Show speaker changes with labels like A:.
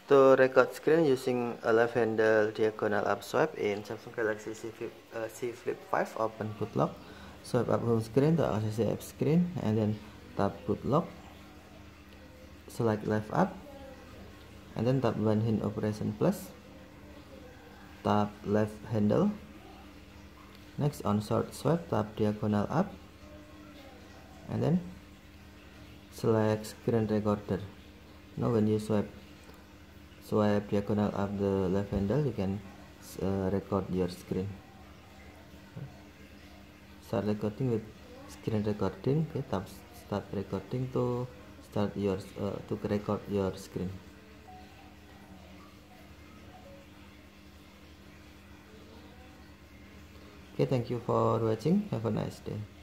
A: To record screen using a left handle diagonal up swipe in Samsung Galaxy C Flip 5, open boot lock, swipe up home screen to access the app screen, and then tap boot lock, select left up, and then tap one hand operation plus, tap left handle. Next, on short swipe, tap diagonal up, and then select screen recorder. Now when you swipe diagonal up the left handle, you can record your screen. Start recording with screen recording. Okay, tap start recording to start your to record your screen. Okay, thank you for watching. Have a nice day.